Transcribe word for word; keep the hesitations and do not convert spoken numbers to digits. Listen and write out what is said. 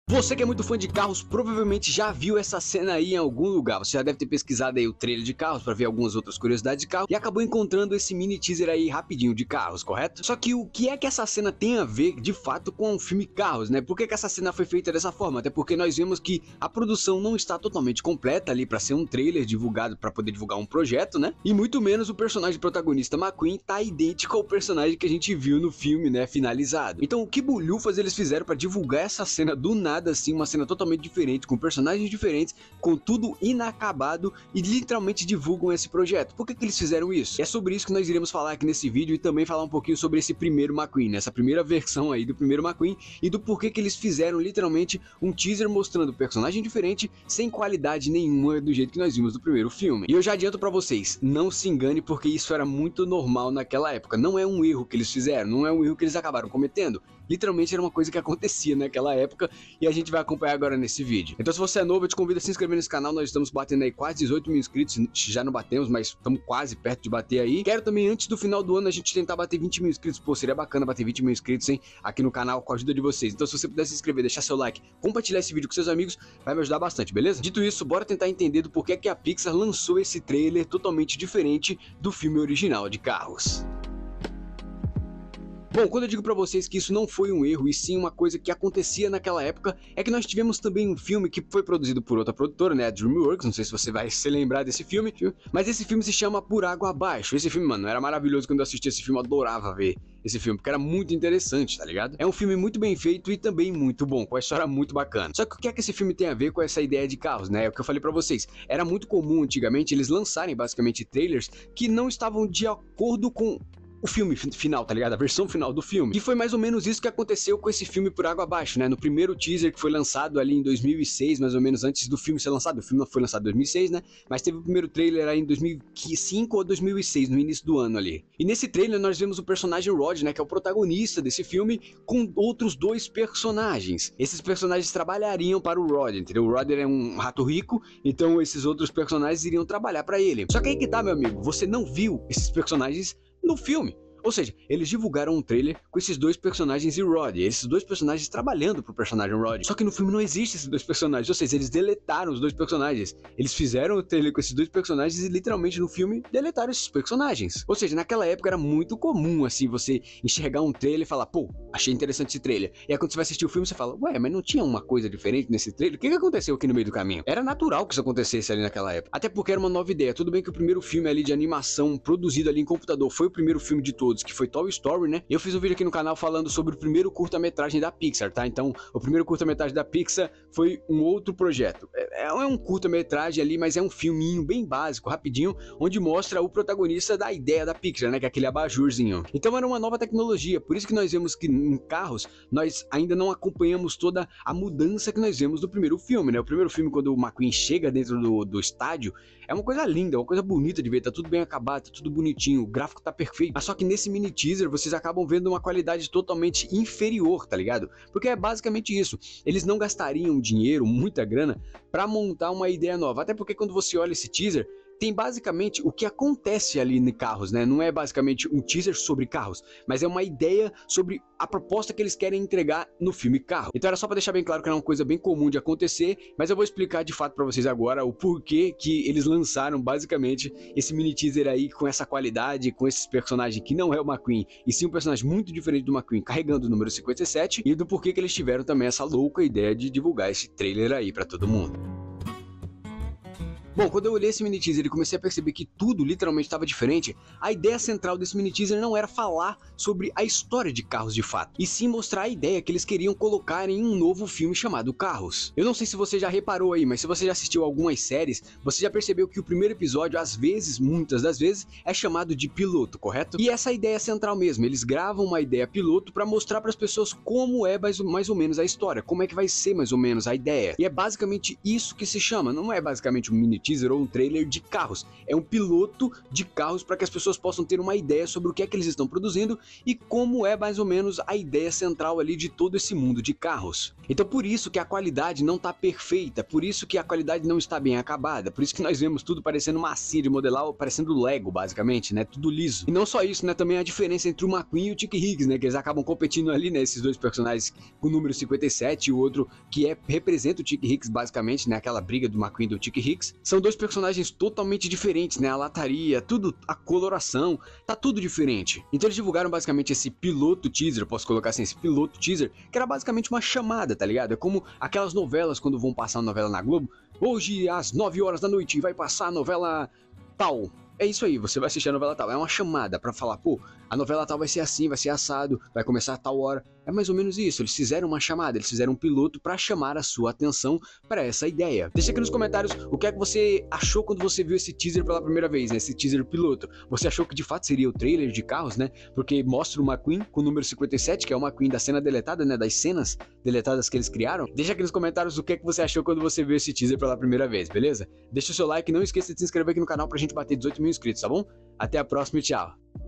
Você que é muito fã de carros provavelmente já viu essa cena aí em algum lugar. Você já deve ter pesquisado aí o trailer de carros para ver algumas outras curiosidades de carro e acabou encontrando esse mini teaser aí rapidinho de carros, correto? Só que o que é que essa cena tem a ver de fato com o filme Carros, né? Por que que essa cena foi feita dessa forma? Até porque nós vemos que a produção não está totalmente completa ali para ser um trailer divulgado para poder divulgar um projeto, né? E muito menos o personagem protagonista McQueen tá idêntico ao personagem que a gente viu no filme, né, finalizado. Então o que bulhufas eles fizeram para divulgar essa cena do nada assim, uma cena totalmente diferente, com personagens diferentes, com tudo inacabado e literalmente divulgam esse projeto? Por que que eles fizeram isso? É sobre isso que nós iremos falar aqui nesse vídeo e também falar um pouquinho sobre esse primeiro McQueen, essa primeira versão aí do primeiro McQueen e do porquê que eles fizeram literalmente um teaser mostrando personagem diferente, sem qualidade nenhuma do jeito que nós vimos no primeiro filme. E eu já adianto pra vocês, não se engane porque isso era muito normal naquela época, não é um erro que eles fizeram, não é um erro que eles acabaram cometendo. Literalmente era uma coisa que acontecia naquela época e a gente vai acompanhar agora nesse vídeo. Então se você é novo, eu te convido a se inscrever nesse canal, nós estamos batendo aí quase dezoito mil inscritos, já não batemos, mas estamos quase perto de bater aí. Quero também antes do final do ano a gente tentar bater vinte mil inscritos, pô, seria bacana bater vinte mil inscritos, hein, aqui no canal com a ajuda de vocês. Então se você puder se inscrever, deixar seu like, compartilhar esse vídeo com seus amigos, vai me ajudar bastante, beleza? Dito isso, bora tentar entender do porquê que a Pixar lançou esse trailer totalmente diferente do filme original de Carros. Bom, quando eu digo pra vocês que isso não foi um erro e sim uma coisa que acontecia naquela época, é que nós tivemos também um filme que foi produzido por outra produtora, né, a DreamWorks, não sei se você vai se lembrar desse filme, mas esse filme se chama Por Água Abaixo. Esse filme, mano, era maravilhoso. Quando eu assisti esse filme, eu adorava ver esse filme, porque era muito interessante, tá ligado? É um filme muito bem feito e também muito bom, com a história muito bacana. Só que o que é que esse filme tem a ver com essa ideia de carros, né? É o que eu falei pra vocês, era muito comum antigamente eles lançarem basicamente trailers que não estavam de acordo com o filme final, tá ligado? A versão final do filme. E foi mais ou menos isso que aconteceu com esse filme Por Água Abaixo, né? No primeiro teaser que foi lançado ali em dois mil e seis, mais ou menos antes do filme ser lançado. O filme não foi lançado em dois mil e seis, né? Mas teve o primeiro trailer aí em dois mil e cinco ou dois mil e seis, no início do ano ali. E nesse trailer nós vemos o personagem Rod, né? Que é o protagonista desse filme, com outros dois personagens. Esses personagens trabalhariam para o Rod, entendeu? O Rod é um rato rico, então esses outros personagens iriam trabalhar para ele. Só que aí que tá, meu amigo, você não viu esses personagens no filme. Ou seja, eles divulgaram um trailer com esses dois personagens e Rod, esses dois personagens trabalhando pro personagem Rod. Só que no filme não existe esses dois personagens, ou seja, eles deletaram os dois personagens. Eles fizeram o trailer com esses dois personagens e literalmente no filme deletaram esses personagens. Ou seja, naquela época era muito comum assim você enxergar um trailer e falar, pô, achei interessante esse trailer. E aí quando você vai assistir o filme você fala, ué, mas não tinha uma coisa diferente nesse trailer? O que que aconteceu aqui no meio do caminho? Era natural que isso acontecesse ali naquela época. Até porque era uma nova ideia. Tudo bem que o primeiro filme ali de animação produzido ali em computador foi o primeiro filme de todos, que foi Toy Story, né? Eu fiz um vídeo aqui no canal falando sobre o primeiro curta-metragem da Pixar, tá? Então, o primeiro curta-metragem da Pixar foi um outro projeto. É, é um curta-metragem ali, mas é um filminho bem básico, rapidinho, onde mostra o protagonista da ideia da Pixar, né? Que é aquele abajurzinho. Então era uma nova tecnologia, por isso que nós vemos que em Carros, nós ainda não acompanhamos toda a mudança que nós vemos do primeiro filme, né? O primeiro filme, quando o McQueen chega dentro do, do estádio, é uma coisa linda, é uma coisa bonita de ver, tá tudo bem acabado, tá tudo bonitinho, o gráfico tá perfeito. Mas só que nesse mini teaser vocês acabam vendo uma qualidade totalmente inferior, tá ligado? Porque é basicamente isso, eles não gastariam dinheiro, muita grana, pra montar uma ideia nova. Até porque quando você olha esse teaser, tem basicamente o que acontece ali em Carros, né? Não é basicamente um teaser sobre carros, mas é uma ideia sobre a proposta que eles querem entregar no filme Carro. Então era só pra deixar bem claro que era uma coisa bem comum de acontecer, mas eu vou explicar de fato pra vocês agora o porquê que eles lançaram basicamente esse mini teaser aí com essa qualidade, com esses personagens que não é o McQueen, e sim um personagem muito diferente do McQueen, carregando o número cinquenta e sete, e do porquê que eles tiveram também essa louca ideia de divulgar esse trailer aí pra todo mundo. Bom, quando eu olhei esse mini teaser e comecei a perceber que tudo literalmente estava diferente, a ideia central desse mini teaser não era falar sobre a história de Carros de fato, e sim mostrar a ideia que eles queriam colocar em um novo filme chamado Carros. Eu não sei se você já reparou aí, mas se você já assistiu algumas séries, você já percebeu que o primeiro episódio, às vezes, muitas das vezes, é chamado de piloto, correto? E essa é a ideia central mesmo, eles gravam uma ideia piloto para mostrar para as pessoas como é mais, mais ou menos a história, como é que vai ser mais ou menos a ideia. E é basicamente isso que se chama, não é basicamente um mini teaser ou um trailer de carros. É um piloto de carros para que as pessoas possam ter uma ideia sobre o que é que eles estão produzindo e como é mais ou menos a ideia central ali de todo esse mundo de carros. Então por isso que a qualidade não está perfeita, por isso que a qualidade não está bem acabada, por isso que nós vemos tudo parecendo massinha de modelar, parecendo Lego basicamente, né, tudo liso. E não só isso, né, também a diferença entre o McQueen e o Chick Hicks, né, que eles acabam competindo ali, né, esses dois personagens, o número cinquenta e sete e o outro que é, representa o Chick Hicks basicamente, né, aquela briga do McQueen e do Chick Hicks. São dois personagens totalmente diferentes, né, a lataria, tudo, a coloração, tá tudo diferente. Então eles divulgaram basicamente esse piloto teaser, posso colocar assim, esse piloto teaser, que era basicamente uma chamada, tá ligado? É como aquelas novelas quando vão passar uma novela na Globo, hoje às nove horas da noite vai passar a novela tal. É isso aí, você vai assistir a novela tal, é uma chamada pra falar, pô, a novela tal vai ser assim, vai ser assado, vai começar a tal hora. É mais ou menos isso, eles fizeram uma chamada, eles fizeram um piloto pra chamar a sua atenção pra essa ideia. Deixa aqui nos comentários o que é que você achou quando você viu esse teaser pela primeira vez, né, esse teaser piloto. Você achou que de fato seria o trailer de carros, né, porque mostra o McQueen com o número cinquenta e sete, que é o McQueen da cena deletada, né, das cenas deletadas que eles criaram. Deixa aqui nos comentários o que é que você achou quando você viu esse teaser pela primeira vez, beleza? Deixa o seu like e não esqueça de se inscrever aqui no canal pra gente bater dezoito mil inscritos, tá bom? Até a próxima e tchau!